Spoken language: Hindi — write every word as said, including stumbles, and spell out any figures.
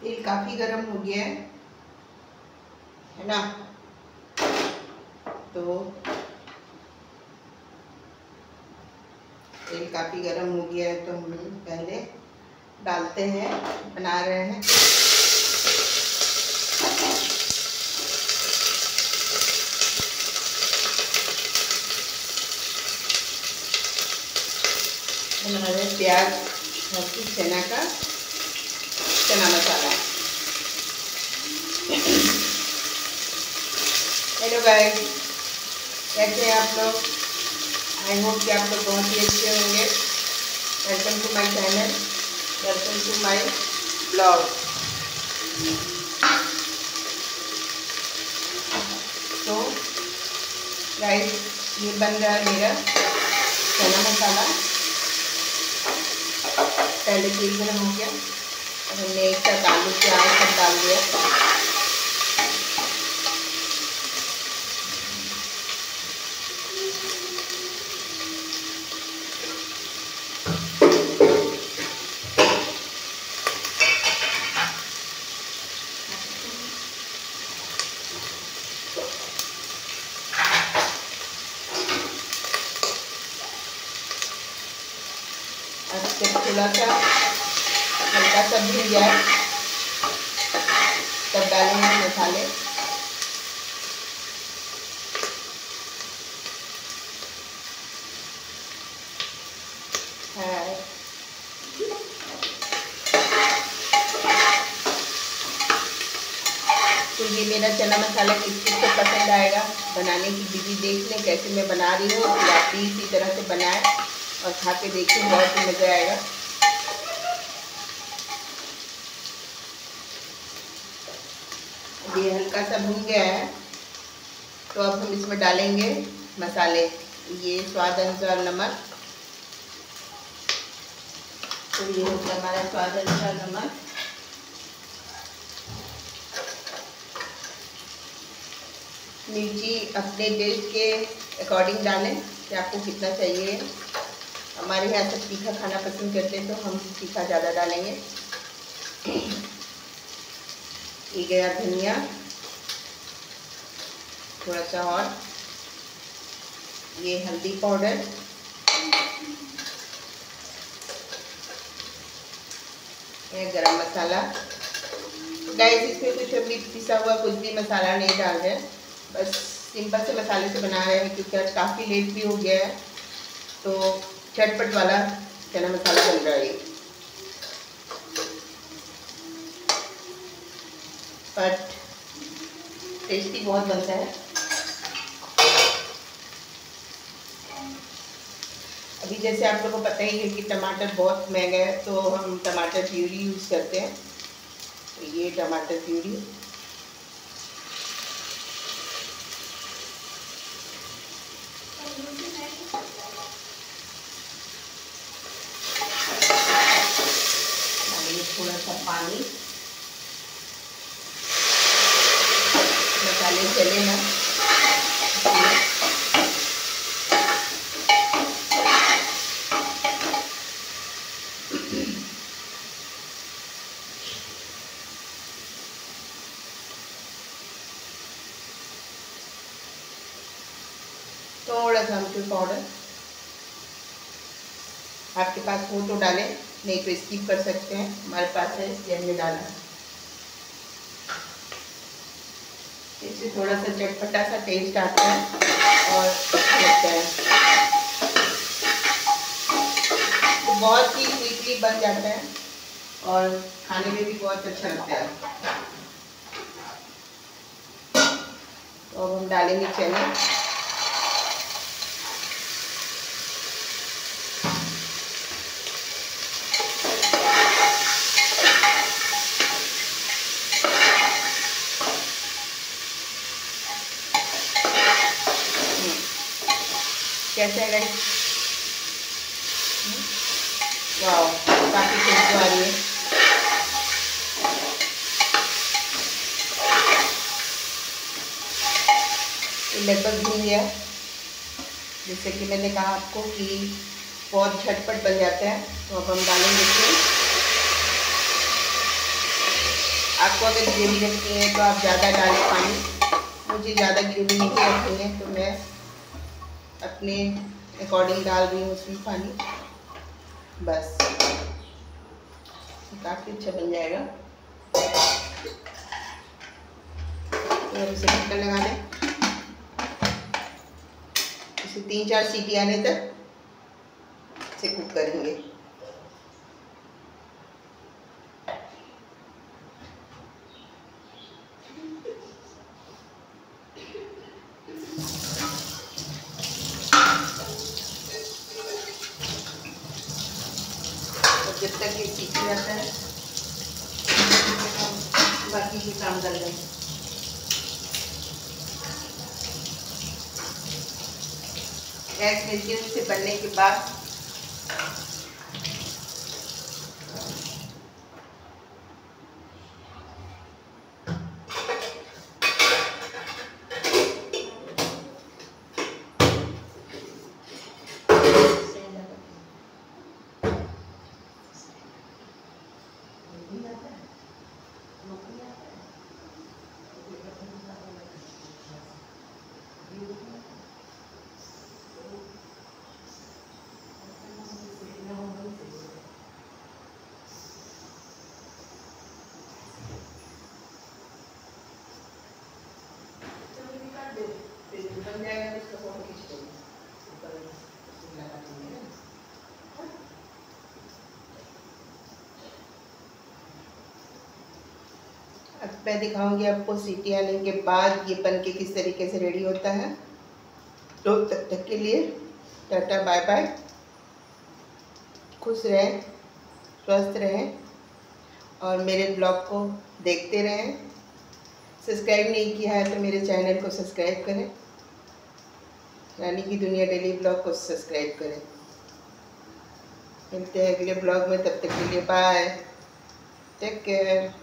तेल काफ़ी गर्म हो गया है है ना। तो तेल काफ़ी गर्म हो गया है तो हम पहले डालते हैं, बना रहे हैं बना रहे प्याज और फिर चना का चना मसाला। हेलो गाइस, कैसे हैं आप लोग? आई होप कि आप लोग बहुत ही अच्छे होंगे। Welcome to my channel, welcome to my blog. तो गाइस, ये बन रहा है मेरा चना मसाला। पहले तेल गर्म हो गया, हमने एक साथ आलू प्याज सब डाल दिया। अब जब थोड़ा सा हल्का सा भून जाए तब डालेंगे मसाले। है तो ये मेरा चना मसाला किस किस को पसंद आएगा, बनाने की विधि देख लें कैसे मैं बना रही हूँ, फिर आप भी इसी तरह से बनाएं और खा के देखें, बहुत ही मज़ा आएगा। ये हल्का सा भून गया है तो अब हम इसमें डालेंगे मसाले। ये स्वाद अनुसार नमक, तो ये हो गया हमारा स्वाद अनुसार नमक। मिर्ची अपने टेस्ट के अकॉर्डिंग डालें कि आपको कितना चाहिए। हमारे यहाँ सब तीखा खाना पसंद करते हैं तो हम तीखा ज़्यादा डालेंगे। ये गया धनिया थोड़ा सा, और ये हल्दी पाउडर, ये गरम मसाला। गाइस, इसमें कुछ अभी पिसा हुआ कुछ भी मसाला नहीं डाल रहे हैं, बस सिंपल से मसाले से बना रहे हैं क्योंकि आज काफ़ी लेट भी हो गया है तो झटपट वाला चना मसाला बन रहा है। बट टेस्टी बहुत बनता है। अभी जैसे आप लोगों को पता ही है कि टमाटर बहुत महंगा है तो हम टमाटर प्यूरी यूज़ करते हैं। तो ये टमाटर प्यूरी डालेंगे, थोड़ा सा पानी, मसाले चले ना। थोड़ा सा अमचूर पाउडर, आपके पास हो तो डालें, नहीं तो स्किप कर सकते हैं, हमारे पास है इसलिए हमने डाला। इससे थोड़ा सा चटपटा सा टेस्ट आता है और अच्छा लगता है, तो बहुत ही क्विकली बन जाता है और खाने में भी बहुत अच्छा लगता है। तो अब हम डालेंगे चने। कैसे है गाइस? वाह, काफ़ी खुशबू आ रही है। लगभग भून गया, जैसे कि मैंने कहा आपको कि बहुत झटपट बन जाता है। तो अब हम डालेंगे इसमें आपको अगर ग्रेवी रखनी है तो आप ज़्यादा डालें पानी। मुझे ज़्यादा ग्रेवी नहीं रखनी है तो मैं अपने अकॉर्डिंग डाल रही हूँ उसमें पानी। बस काफ़ी अच्छा बन जाएगा। तो अब इसे ढक्कन लगा दें, इसे तीन चार सीटी आने तक इसे कुक करेंगे। जब तक ये सीख जाता है बाकी भी काम कर लें। गैस मीडियम से बनने के बाद बन जाएगा तो इसका फोटो खींच देंगे। अब मैं दिखाऊंगी आपको सीटी आने के बाद ये बन के किस तरीके से रेडी होता है। तो तब तक के लिए टाटा बाय बाय। खुश रहें, स्वस्थ रहें और मेरे ब्लॉग को देखते रहें। सब्सक्राइब नहीं किया है तो मेरे चैनल को सब्सक्राइब करें, रानी की दुनिया डेली ब्लॉग को सब्सक्राइब करें। मिलते हैं अगले ब्लॉग में, तब तक के लिए बाय, टेक केयर।